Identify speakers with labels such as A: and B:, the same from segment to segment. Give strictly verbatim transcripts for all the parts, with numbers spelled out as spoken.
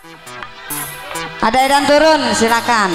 A: Ada edan turun, silakan.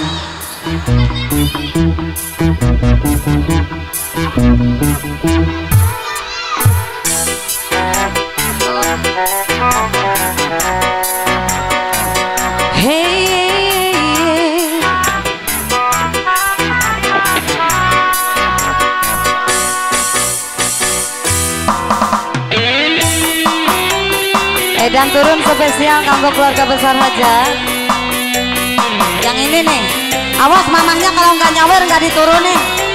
A: Edan turun spesial kanggo keluarga besar Haja. Yang ini nih, awas mamahnya kalau nggak nyawer nggak diturunin.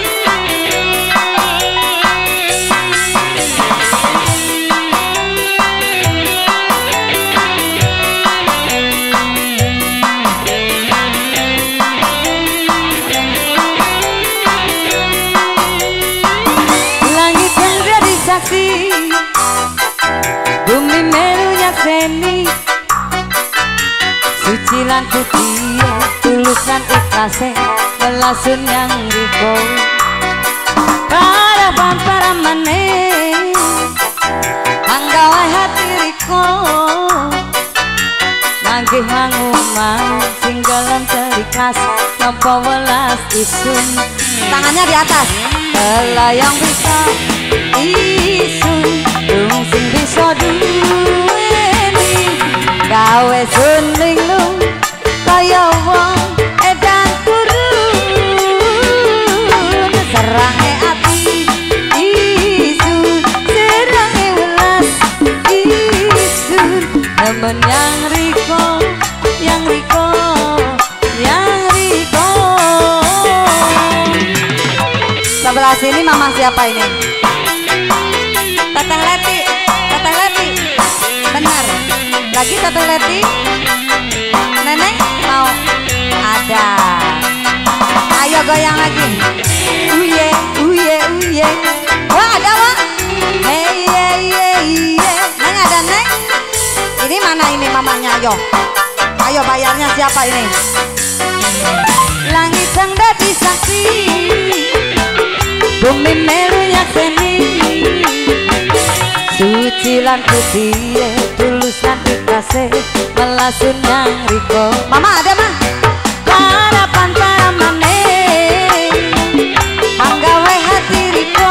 A: Langit yang jadi saksi, bumi merunya seni, suci lan putih, tulusan ikhlase, melasun yang riko, para para mane, anggawa hati riko, manggih mangumang, singgalan terikas, nampa welas isun, tangannya di atas, melayang bisa isun, dung sing bisa duweni, gawe sun linglung, kaya wong edan turun, serange ati isun, serange welas isun, nemen yang riko, yang riko, yang riko. Sebelah sini mama siapa ini? Teteh Leti, Teteh Leti, benar. Lagi Teteh Leti, nenek mau ada. Ayo goyang lagi. Uye, uye, uye. Wah ada wah. Hey, ye, ye, ye. Neng ada neng. Ini mana ini mamanya? Ayo, ayo bayarnya siapa ini? Langit yang dadi saksi, bumi merunya seni, suci lan putih, tulus lan ikhlase, melasun yang riko. Mama ada mah? Harapan para mane, anggawe hati riko,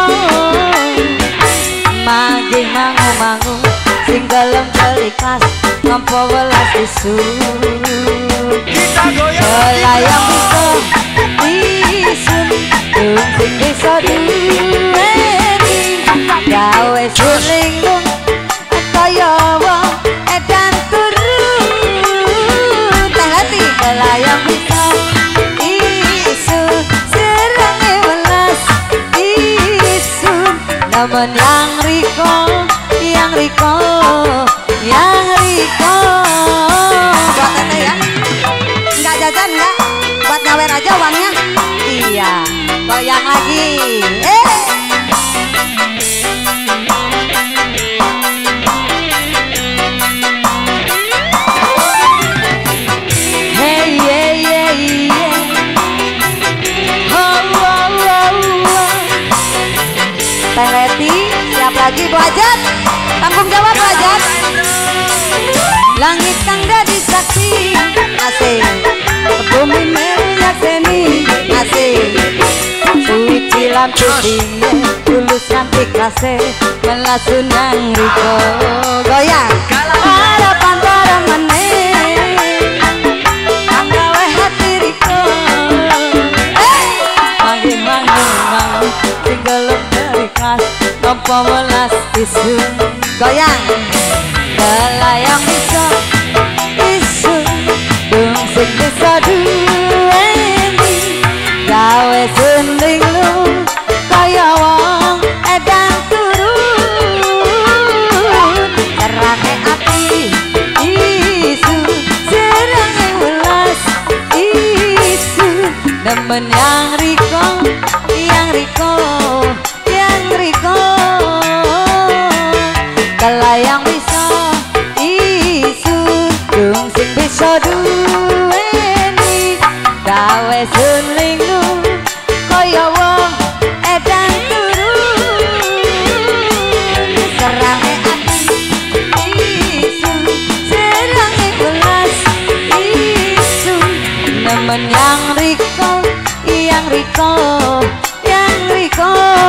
A: magih mangu-mangu, singgalem terikas, nampa welas isun, melayang bisa isun, dung sing bisa duweni, gawe sulinglung, kaya wong edan turun, Teh Leti, melayang bisa isun, serange welas isun, namun yang riko, yang riko, yang riko. Buat Teteh ya, nggak jajan nggak, buat nyawer aja uangnya. Iya, goyang lagi. Eh. Teh Leti, siap lagi Bu Ajat, tanggung jawab Bu Ajat. Langit kang dadi saksi, asik, bumi merunya seni, asik, suci lan putih, tulus lan ikhlase, melasun yang riko, goyang. Harapan para mane, anggawe hati riko, manggih manggih singgalem terikas, nampa welas isun, goyang. Melayang bisa isun, dung sing bisa duweni, gawe sun linglung, kaya wong edan turun, serange ati isun, serange welas isun, nemen yang riko, yang riko, yang riko, kelayang bisa isun, dung sing bisa duweni, gawe sun linglung, kaya wong edan turun, serange ati isun, serange welas Pun yang Riko, yang Riko, yang Riko.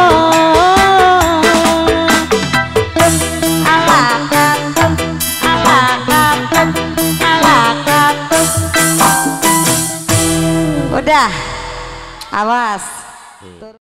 A: Ala katut, ala katut, ala katut. Udah, awas.